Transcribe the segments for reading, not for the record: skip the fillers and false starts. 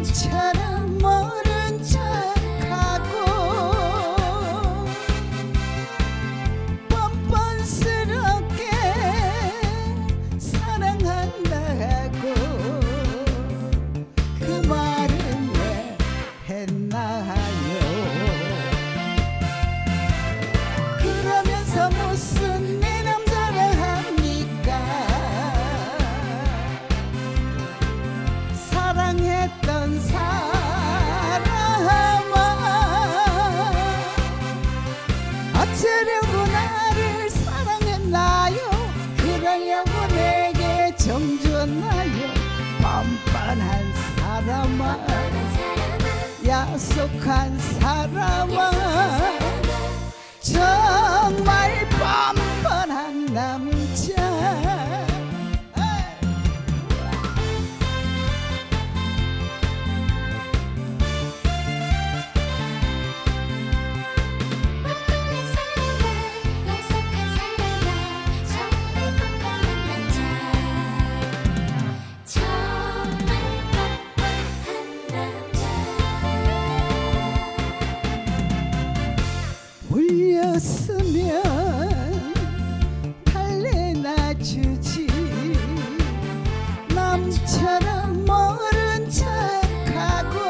남처럼 모른 척하고 뻔뻔스럽게 사랑한다고 그 말은 왜 했나요? 그러면서 무슨 내 남자라 합니까? 사랑했던 사람아 어쩌려고 나를 사랑했나요? 그러려고 내게 정주었나요? 뻔뻔한 사람아 약속한 사람아 정말 뻔뻔한 남자 울렸으면 달래놔주지 남처럼 모른 척하고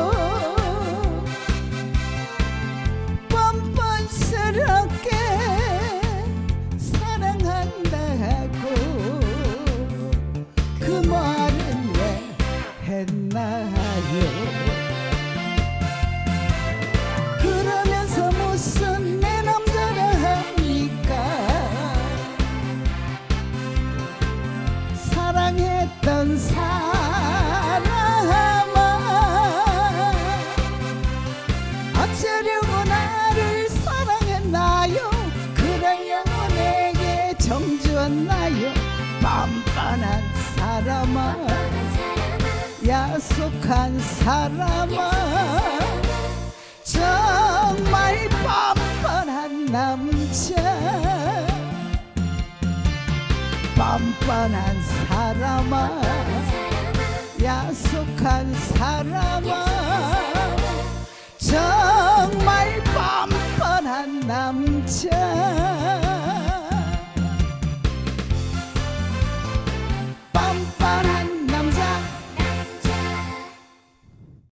뻔뻔스럽게 사랑한다고 그 말은 왜 했나요? 그러면서 무슨 내 남자라 합니까? 사랑했던 사람아 어쩌려고 나를 사랑했나요? 그러려고 내게 정주었나요? 뻔뻔한 사람아 약속한 사람아 정말 뻔뻔한 남자 뻔뻔한 사람아 약속한 사람아 정말 뻔뻔한 남자